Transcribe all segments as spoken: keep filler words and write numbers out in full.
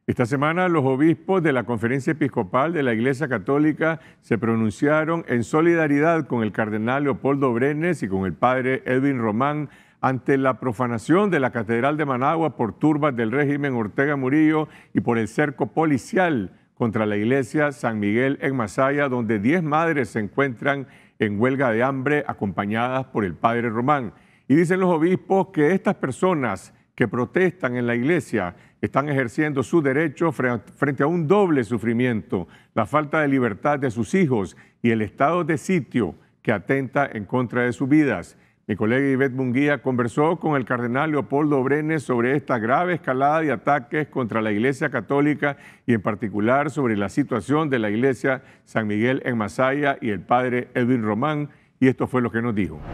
Esta semana los obispos de la Conferencia Episcopal de la Iglesia Católica se pronunciaron en solidaridad con el cardenal Leopoldo Brenes y con el padre Edwin Román ante la profanación de la Catedral de Managua por turbas del régimen Ortega Murillo y por el cerco policial contra la iglesia San Miguel en Masaya, donde diez madres se encuentran en huelga de hambre acompañadas por el padre Román. Y dicen los obispos que estas personas que protestan en la iglesia están ejerciendo su derecho frente a un doble sufrimiento, la falta de libertad de sus hijos y el estado de sitio que atenta en contra de sus vidas. Mi colega Ivette Munguía conversó con el cardenal Leopoldo Brenes sobre esta grave escalada de ataques contra la Iglesia Católica y en particular sobre la situación de la Iglesia San Miguel en Masaya y el padre Edwin Román, y esto fue lo que nos dijo.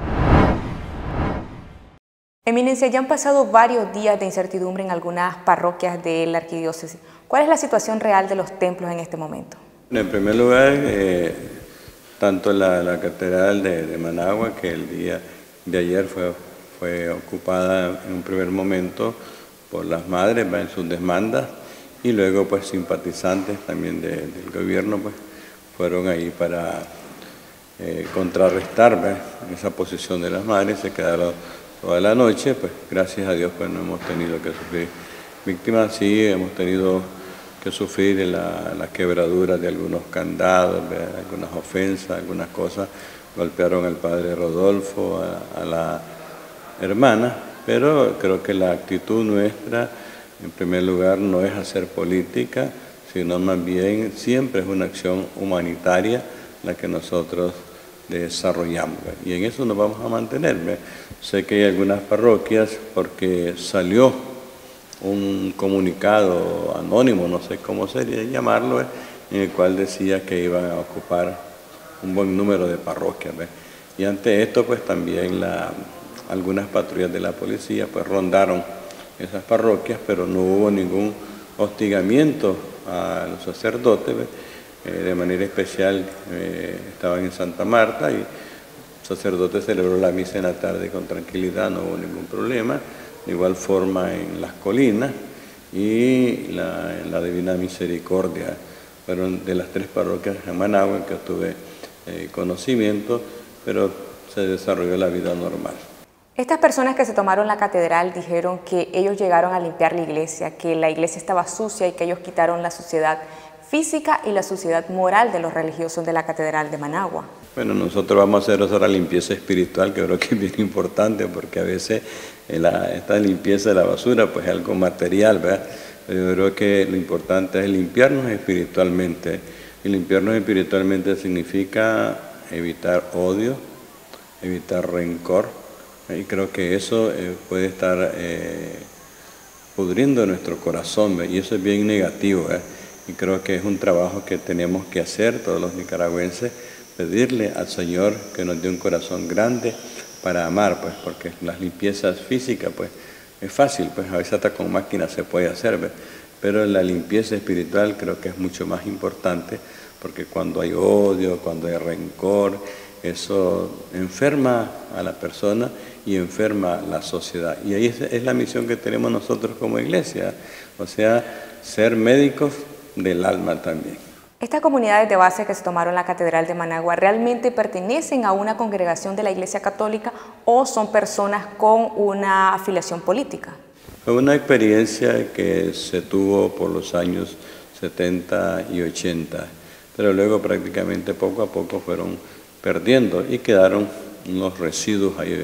Eminencia, ya han pasado varios días de incertidumbre en algunas parroquias de la arquidiócesis. ¿Cuál es la situación real de los templos en este momento? En primer lugar, eh, tanto la, la catedral de, de Managua, que el día de ayer fue, fue ocupada en un primer momento por las madres en sus demandas, y luego pues simpatizantes también de, del gobierno pues fueron ahí para eh, contrarrestar ¿ves? esa posición de las madres. Se quedaron toda la noche, pues gracias a Dios pues no hemos tenido que sufrir víctimas. Sí hemos tenido que sufrir la, la quebradura de algunos candados, ¿ves? Algunas ofensas, algunas cosas. Golpearon al padre Rodolfo, a, a la hermana, pero creo que la actitud nuestra, en primer lugar, no es hacer política, sino más bien siempre es una acción humanitaria la que nosotros desarrollamos, ¿ve? Y en eso nos vamos a mantener, ¿ve? Sé que hay algunas parroquias, porque salió un comunicado anónimo, no sé cómo sería llamarlo, ¿ve? En el cual decía que iban a ocupar un buen número de parroquias, ¿ve? Y ante esto pues también la, algunas patrullas de la policía pues rondaron esas parroquias, pero no hubo ningún hostigamiento a los sacerdotes, ¿ve? Eh, de manera especial eh, estaban en Santa Marta y el sacerdote celebró la misa en la tarde con tranquilidad, no hubo ningún problema. De igual forma en Las Colinas y la, en la Divina Misericordia, fueron de las tres parroquias de Managua en que tuve eh, conocimiento, pero se desarrolló la vida normal. Estas personas que se tomaron la catedral dijeron que ellos llegaron a limpiar la iglesia, que la iglesia estaba sucia y que ellos quitaron la suciedad física y la suciedad moral de los religiosos de la catedral de Managua. Bueno, nosotros vamos a hacer ahora limpieza espiritual, que creo que es bien importante, porque a veces la, esta limpieza de la basura pues es algo material, ¿verdad? Pero yo creo que lo importante es limpiarnos espiritualmente. Y limpiarnos espiritualmente significa evitar odio, evitar rencor, y creo que eso eh, puede estar eh, pudriendo nuestro corazón, ¿verdad? Y eso es bien negativo, ¿verdad? Y creo que es un trabajo que tenemos que hacer todos los nicaragüenses, pedirle al Señor que nos dé un corazón grande para amar, pues, porque las limpiezas físicas, pues, es fácil, pues, a veces hasta con máquinas se puede hacer, ¿ves? Pero la limpieza espiritual creo que es mucho más importante, porque cuando hay odio, cuando hay rencor, eso enferma a la persona y enferma la sociedad. Y ahí es, es la misión que tenemos nosotros como iglesia, o sea, ser médicos del alma también. ¿Estas comunidades de base que se tomaron la Catedral de Managua realmente pertenecen a una congregación de la Iglesia Católica o son personas con una afiliación política? Fue una experiencia que se tuvo por los años setenta y ochenta, pero luego prácticamente poco a poco fueron perdiendo y quedaron unos residuos ahí.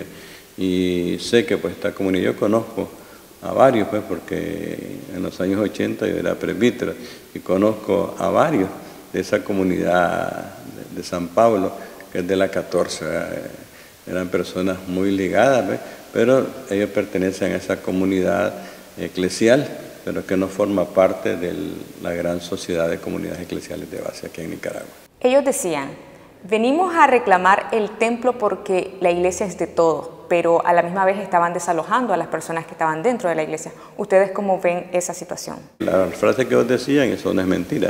Y sé que pues esta comunidad, yo conozco a varios, pues, porque en los años ochenta yo era presbítero y conozco a varios de esa comunidad de San Pablo, que es de la catorce, eran personas muy ligadas, ¿ves? Pero ellos pertenecen a esa comunidad eclesial, pero que no forma parte de la gran sociedad de comunidades eclesiales de base aquí en Nicaragua. Ellos decían, venimos a reclamar el templo porque la iglesia es de todos, pero a la misma vez estaban desalojando a las personas que estaban dentro de la iglesia. ¿Ustedes cómo ven esa situación? La frase que ellos decían, eso no es mentira.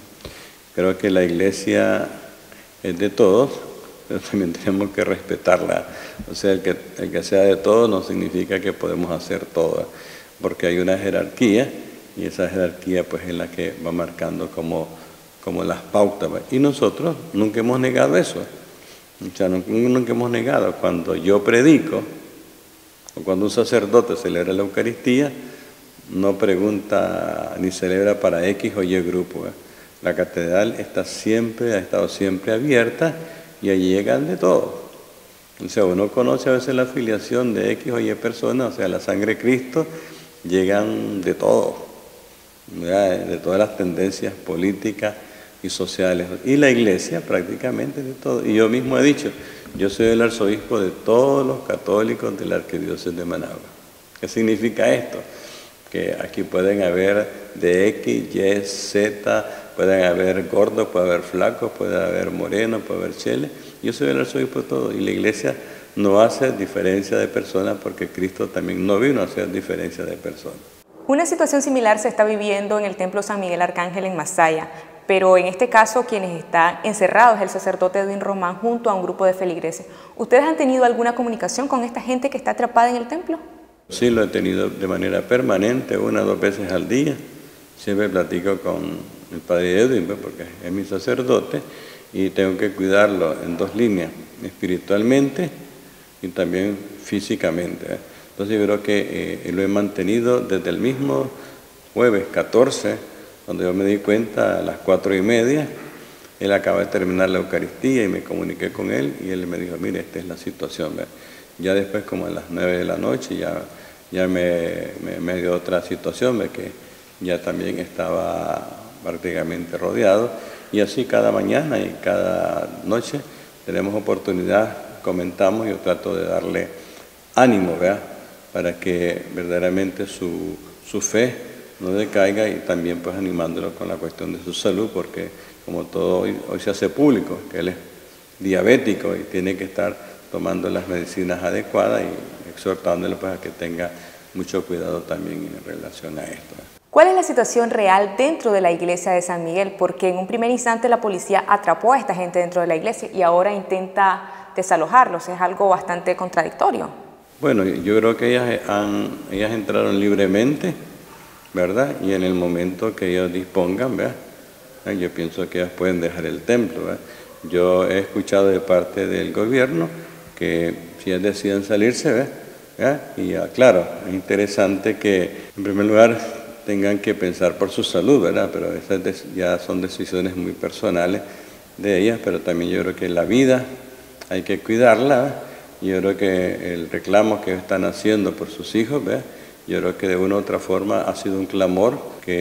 Creo que la iglesia es de todos, pero también tenemos que respetarla. O sea, el que, el que sea de todos no significa que podemos hacer todo, porque hay una jerarquía y esa jerarquía pues es la que va marcando como, como las pautas. Y nosotros nunca hemos negado eso. O sea, nunca, nunca hemos negado. Cuando yo predico, o cuando un sacerdote celebra la Eucaristía, no pregunta ni celebra para X o Y grupo. ¿eh? La catedral está siempre, ha estado siempre abierta y allí llegan de todo. O sea, uno conoce a veces la filiación de X o Y personas, o sea, la sangre de Cristo, llegan de todo, ¿verdad? De todas las tendencias políticas y sociales. Y la iglesia prácticamente de todo. Y yo mismo he dicho, yo soy el arzobispo de todos los católicos de la arquidiócesis de Managua. ¿Qué significa esto? Que aquí pueden haber de X, Y, Z, pueden haber gordos, puede haber flacos, puede haber morenos, puede haber cheles. Yo soy el arzobispo de todo. Y la iglesia no hace diferencia de personas porque Cristo también no vino a hacer diferencia de personas. Una situación similar se está viviendo en el Templo San Miguel Arcángel en Masaya, pero en este caso quienes están encerrados es el sacerdote Edwin Román junto a un grupo de feligreses. ¿Ustedes han tenido alguna comunicación con esta gente que está atrapada en el templo? Sí, lo he tenido de manera permanente, una o dos veces al día. Siempre platico con el padre Edwin, porque es mi sacerdote, y tengo que cuidarlo en dos líneas, espiritualmente y también físicamente. Entonces yo creo que eh, lo he mantenido desde el mismo jueves catorce, cuando yo me di cuenta a las cuatro y media, él acaba de terminar la Eucaristía y me comuniqué con él y él me dijo, mire, esta es la situación. ¿Ve? Ya después, como a las nueve de la noche, ya, ya me, me, me dio otra situación, ¿ve? Que ya también estaba prácticamente rodeado. Y así cada mañana y cada noche tenemos oportunidad, comentamos, y yo trato de darle ánimo, ¿verdad? Para que verdaderamente su, su fe no decaiga, y también pues animándolo con la cuestión de su salud, porque como todo hoy, hoy se hace público, que él es diabético y tiene que estar tomando las medicinas adecuadas y exhortándole pues a que tenga mucho cuidado también en relación a esto. ¿Cuál es la situación real dentro de la iglesia de San Miguel? Porque en un primer instante la policía atrapó a esta gente dentro de la iglesia y ahora intenta desalojarlos. Es algo bastante contradictorio. Bueno, yo creo que ellas, han, ellas entraron libremente, ¿verdad? Y en el momento que ellos dispongan, ¿verdad? Yo pienso que ellas pueden dejar el templo, ¿verdad? Yo he escuchado de parte del gobierno que si ellas deciden salirse, ¿verdad? ¿verdad? Y ya, claro, es interesante que en primer lugar tengan que pensar por su salud, ¿verdad? Pero esas ya son decisiones muy personales de ellas, pero también yo creo que la vida hay que cuidarla, ¿verdad? Yo creo que el reclamo que están haciendo por sus hijos, ¿verdad? Yo creo que de una u otra forma ha sido un clamor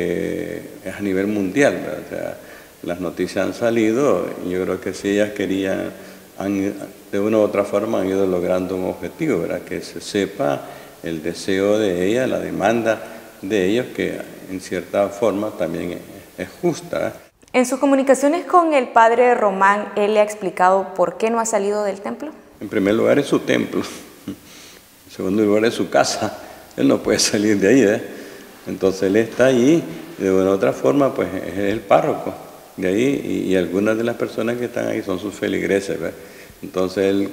que es a nivel mundial, ¿verdad? O sea, las noticias han salido y yo creo que si ellas querían, han, de una u otra forma han ido logrando un objetivo, ¿verdad? Que se sepa el deseo de ellas, la demanda de ellos, que en cierta forma también es justa, ¿verdad? En sus comunicaciones con el padre Román, ¿él le ha explicado por qué no ha salido del templo? En primer lugar es su templo, en segundo lugar es su casa, él no puede salir de ahí, ¿eh? Entonces él está allí, de una u otra forma pues es el párroco de ahí, y, y algunas de las personas que están ahí son sus feligreses, ¿verdad? Entonces él,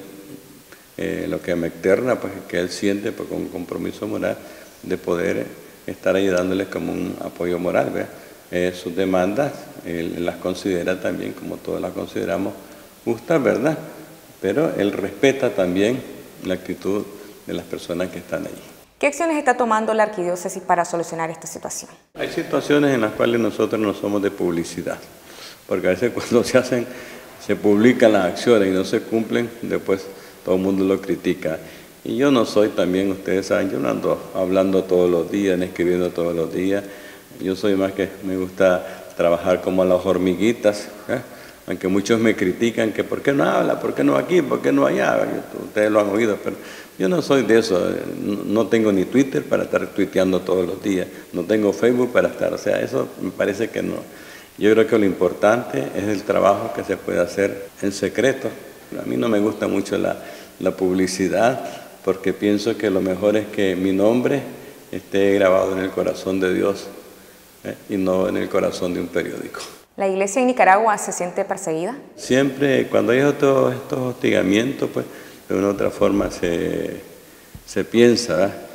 eh, lo que me externa pues es que él siente pues, con un compromiso moral de poder estar ahí dándoles como un apoyo moral, ¿verdad? Eh, sus demandas él las considera también, como todos las consideramos, justas, ¿verdad? Pero él respeta también la actitud de las personas que están allí. ¿Qué acciones está tomando la arquidiócesis para solucionar esta situación? Hay situaciones en las cuales nosotros no somos de publicidad, porque a veces cuando se hacen, se publican las acciones y no se cumplen, después todo el mundo lo critica. Y yo no soy también, ustedes saben, yo no ando hablando todos los días, ni escribiendo todos los días. Yo soy más que me gusta trabajar como las hormiguitas, ¿eh? Aunque muchos me critican que por qué no habla, por qué no aquí, por qué no allá, ustedes lo han oído, pero yo no soy de eso, no tengo ni Twitter para estar tuiteando todos los días, no tengo Facebook para estar, o sea, eso me parece que no. Yo creo que lo importante es el trabajo que se puede hacer en secreto. A mí no me gusta mucho la, la publicidad, porque pienso que lo mejor es que mi nombre esté grabado en el corazón de Dios, ¿eh? Y no en el corazón de un periódico. ¿La iglesia en Nicaragua se siente perseguida? Siempre, cuando hay estos, estos hostigamientos, pues de una u otra forma se, se piensa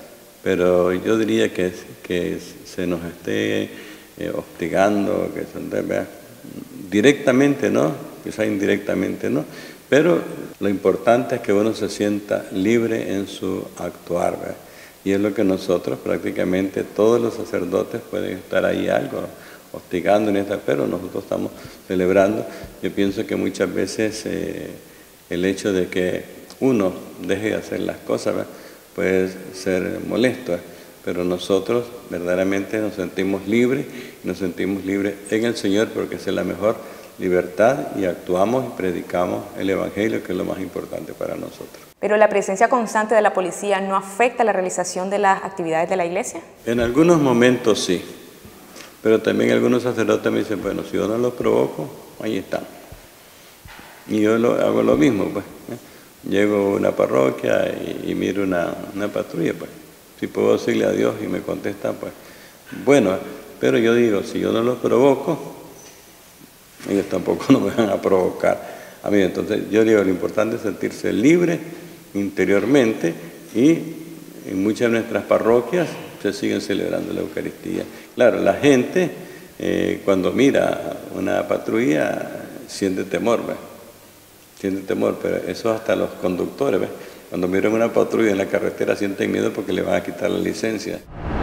pero yo diría que, que se nos esté eh, hostigando, que se debe, directamente no, quizá indirectamente no, pero lo importante es que uno se sienta libre en su actuar, ¿verdad? Y es lo que nosotros prácticamente todos los sacerdotes pueden estar ahí algo hostigando en esta, pero nosotros estamos celebrando. Yo pienso que muchas veces eh, el hecho de que uno deje de hacer las cosas, ¿verdad?, puede ser molesto, ¿eh? Pero nosotros verdaderamente nos sentimos libres, nos sentimos libres en el Señor porque esa es la mejor libertad y actuamos y predicamos el Evangelio, que es lo más importante para nosotros. ¿Pero la presencia constante de la policía no afecta la realización de las actividades de la iglesia? En algunos momentos sí, pero también algunos sacerdotes me dicen, bueno, si yo no los provoco, ahí están. Y yo lo, hago lo mismo, pues. ¿eh? Llego a una parroquia y, y miro una, una patrulla, pues. Si puedo decirle a Dios y me contesta, pues, bueno, pero yo digo, si yo no los provoco, ellos tampoco no me van a provocar a mí. Entonces yo digo, lo importante es sentirse libre interiormente, y en muchas de nuestras parroquias se siguen celebrando la Eucaristía. Claro, la gente eh, cuando mira una patrulla siente temor, ¿ves? Siente temor, pero eso hasta los conductores, ¿ves? Cuando miran una patrulla en la carretera sienten miedo porque le van a quitar la licencia.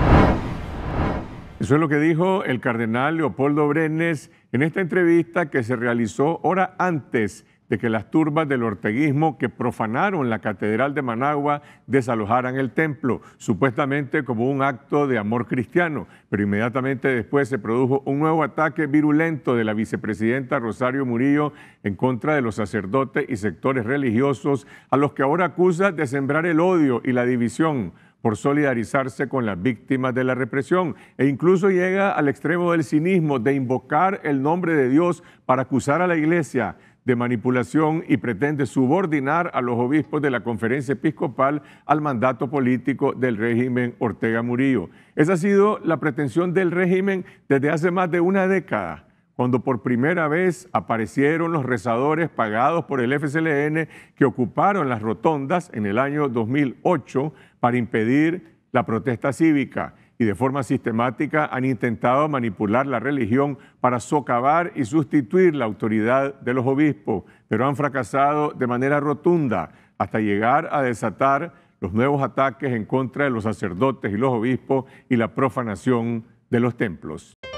Eso es lo que dijo el cardenal Leopoldo Brenes en esta entrevista que se realizó hora antes de que las turbas del orteguismo que profanaron la Catedral de Managua desalojaran el templo, supuestamente como un acto de amor cristiano. Pero inmediatamente después se produjo un nuevo ataque virulento de la vicepresidenta Rosario Murillo en contra de los sacerdotes y sectores religiosos, a los que ahora acusa de sembrar el odio y la división por solidarizarse con las víctimas de la represión, e incluso llega al extremo del cinismo de invocar el nombre de Dios para acusar a la Iglesia de manipulación y pretende subordinar a los obispos de la Conferencia Episcopal al mandato político del régimen Ortega Murillo. Esa ha sido la pretensión del régimen desde hace más de una década, cuando por primera vez aparecieron los rezadores pagados por el F S L N que ocuparon las rotondas en el año dos mil ocho para impedir la protesta cívica, y de forma sistemática han intentado manipular la religión para socavar y sustituir la autoridad de los obispos, pero han fracasado de manera rotunda hasta llegar a desatar los nuevos ataques en contra de los sacerdotes y los obispos y la profanación de los templos.